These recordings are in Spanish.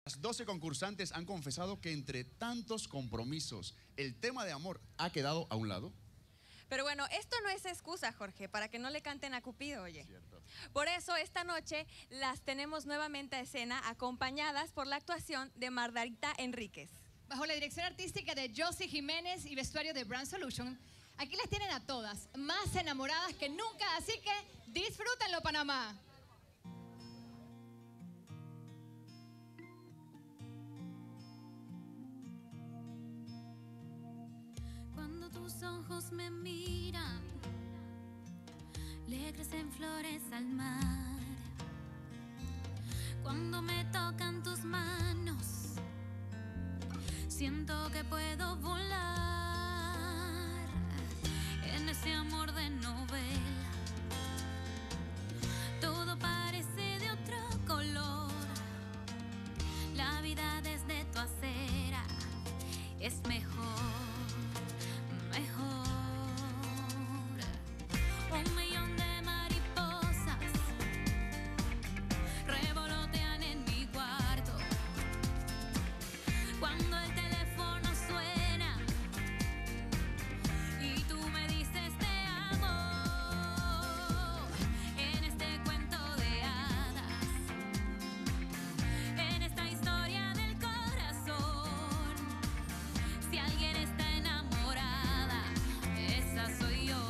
Las 12 concursantes han confesado que entre tantos compromisos, el tema de amor ha quedado a un lado. Pero bueno, esto no es excusa, Jorge, para que no le canten a Cupido, oye. Cierto. Por eso, esta noche las tenemos nuevamente a escena, acompañadas por la actuación de Margarita Enríquez. Bajo la dirección artística de Josie Jiménez y vestuario de Brand Solution, aquí las tienen a todas, más enamoradas que nunca, así que disfrútenlo, Panamá. Cuando tus ojos me miran, le crecen flores al mar. Cuando me tocan tus manos, siento que puedo volar. En ese amor de novela, todo parece de otro color. La vida desde tu acera es mejor. Un millón de mariposas revolotean en mi cuarto. Cuando el teléfono suena y tú me dices te amo. En este cuento de hadas, en esta historia del corazón, si alguien está enamorada, esa soy yo.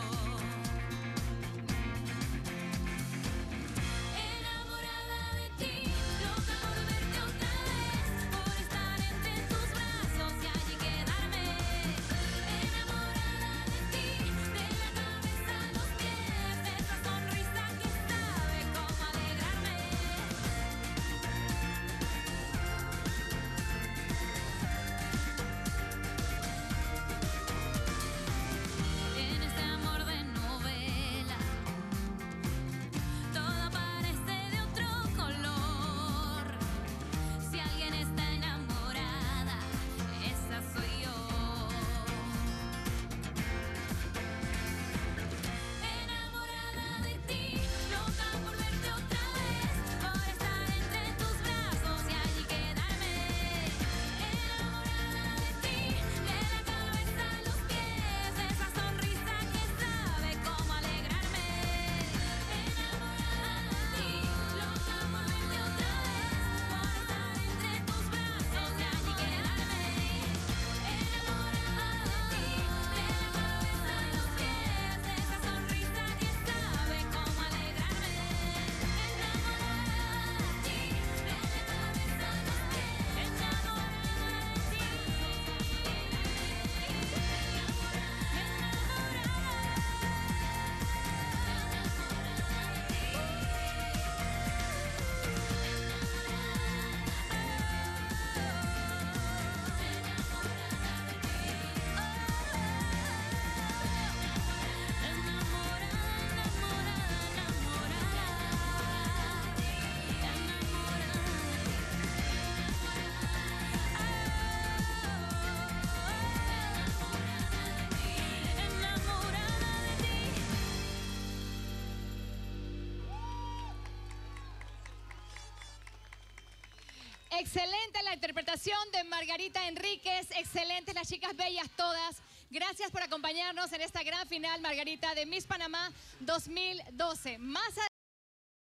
Excelente la interpretación de Margarita Enríquez, excelentes las chicas bellas todas. Gracias por acompañarnos en esta gran final, Margarita, de Miss Panamá 2012.